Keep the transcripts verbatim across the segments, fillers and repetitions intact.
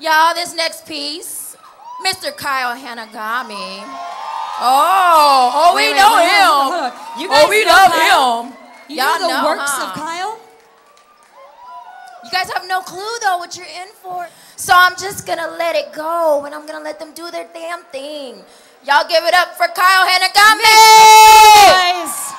Y'all, this next piece, Mister Kyle Hanagami. Oh, oh, wait, we wait, know wait, him. hold on, hold on. You guys oh, we know love Kyle? him. You Y'all know the know, works huh? of Kyle? You guys have no clue, though, what you're in for. So I'm just going to let it go, and I'm going to let them do their damn thing. Y'all give it up for Kyle Hanagami! Guys.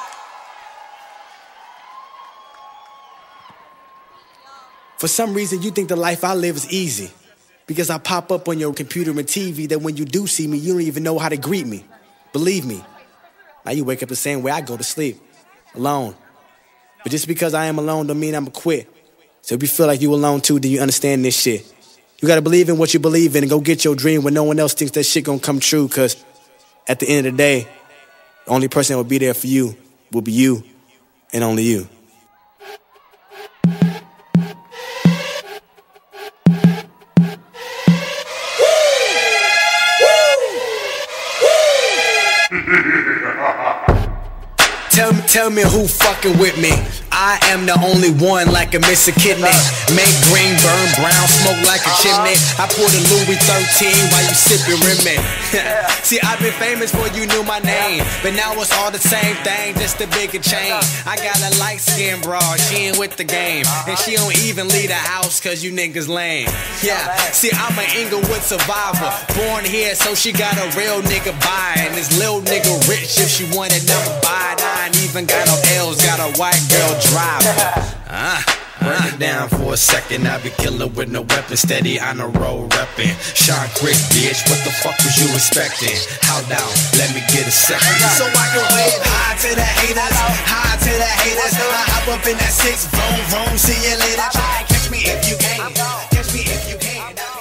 For some reason, you think the life I live is easy. Because I pop up on your computer and T V that when you do see me, you don't even know how to greet me. Believe me. Now you wake up the same way I go to sleep. Alone. But just because I am alone don't mean I'm going to quit. So if you feel like you alone too, then you understand this shit. You gotta believe in what you believe in and go get your dream when no one else thinks that shit gonna come true, cause at the end of the day, the only person that will be there for you will be you and only you. Tell me, tell me who fucking with me. I am the only one like a missing kidney. Make green, burn brown, smoke like a chimney. I pour the Louis thirteen while you sipping Remy. See, I've been famous before you knew my name, but now it's all the same thing, just a bigger chain. I got a light-skinned broad, she ain't with the game, and she don't even leave the house cause you niggas lame. Yeah, see, I'm an Inglewood survivor, born here so she got a real nigga buy, and this little nigga rich if she wanted number buy. I ain't even got no L's, got a white girl driver. Ah. Break it down for a second, I be killin' with no weapon, steady on the road reppin'. Sean Crick, bitch, what the fuck was you expecting? How down, let me get a second. So I can wave high to the haters, high to the haters. I hop up in that six, vroom, vroom, see you later. Try and catch me if you can, catch me if you can.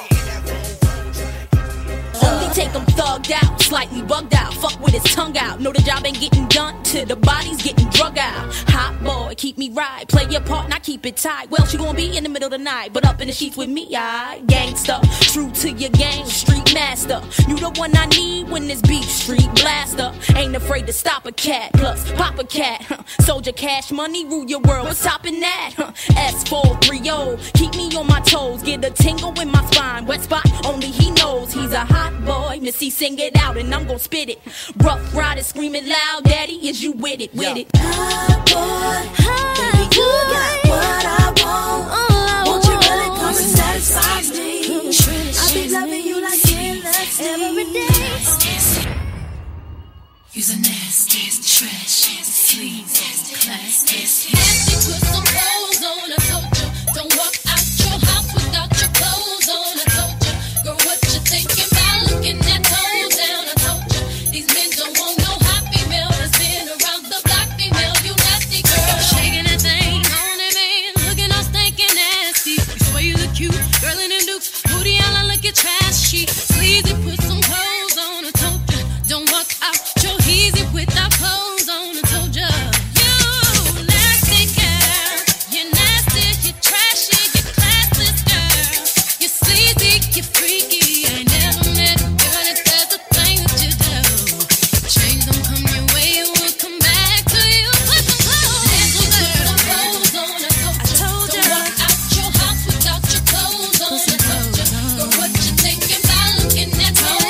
Only take them thugged out, slightly bugged out, fuck with his tongue out. Know the job ain't getting done till the body's getting drug out. Hot boy, keep me right, play your part and I keep it tight. Well, she gon' be in the middle of the night, but up in the sheets with me, I gangster, true to your game, street master. You the one I need when this beef, street blaster. Ain't afraid to stop a cat, plus pop a cat. Huh. Soldier cash money, rule your world, what's topping that? Huh. S four three oh, keep me on my toes, get a tingle in my spine. Wet spot, only he knows he's a hot boy. Missy, sing it out and I'm gon' spit it. Rough riders screaming loud, daddy, is you with it, with it? Hot boy, baby, you got what I want. Oh, won't you really come and satisfy me? I be loving you like endless every day. You's a nasty, trash, sleaze, class, nasty. Nasty, put some clothes on, I told you. Don't walk out your house without your clothes on, I told you. Girl, what you thinking about looking that toe down, I told you. These men don't want no hot female that's been around the block female, you nasty girl. Shaking that thing on it, man, looking all stinking nasty. You swear you look cute, girl in them dukes, booty all I look at trashy. Sleazy, put some clothes on, I told you. Don't walk out your easy without clothes on, I told you. You nasty girl, you're nasty, you're trashy, you're classless girl. You're sleazy, you're freaky, I ain't never met a girl that does the things that you do. Change don't come your way, it will come back to you. Put some clothes, put some clothes on, I told you. Don't walk out your house without your clothes on, I told you. Girl, what you thinking about looking at me?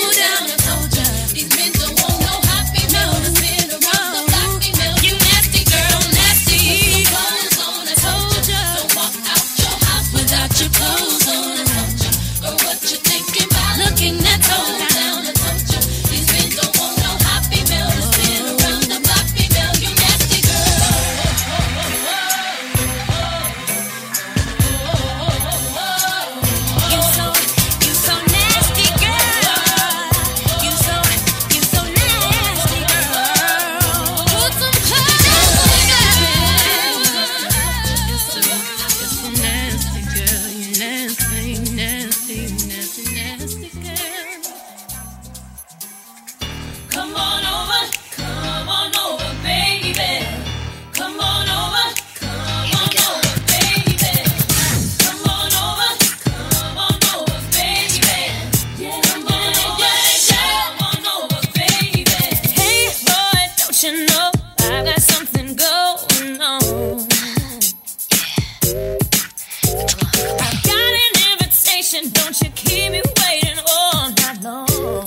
keep me waiting all night long.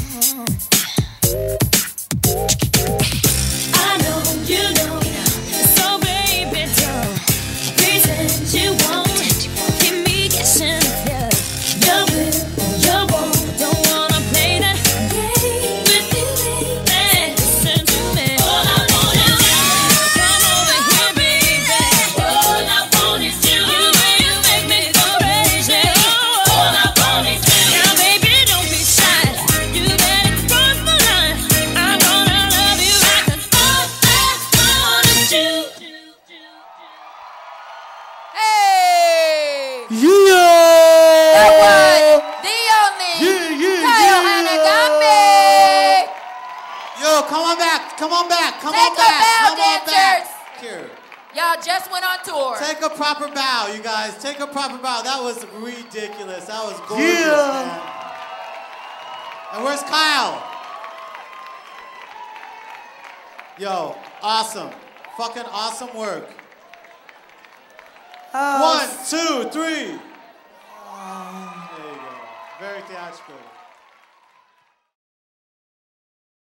I know you know, so baby don't pretend you won't keep me guessing. Yeah, you will, you won't. Don't wanna play that game with me, baby. Listen to me. All I want is you. Come over here, baby. All I want is you. You make me go crazy. All I want is you. Now, baby, don't be shy. You better cross the line. I'm gonna love you right. 'Cause all I want is you. Hey! Yeah! That was the only Yeah, yeah, Kyle yeah. Hanagami! Yo, come on back. Come on back. Come Take on a back. bow, Come on dancers. back. Here. Y'all just went on tour. Take a proper bow, you guys. Take a proper bow. That was ridiculous. That was gorgeous, Yeah. man. And where's Kyle? Yo, awesome. Fucking awesome work. One, two, three. There you go. Very theatrical.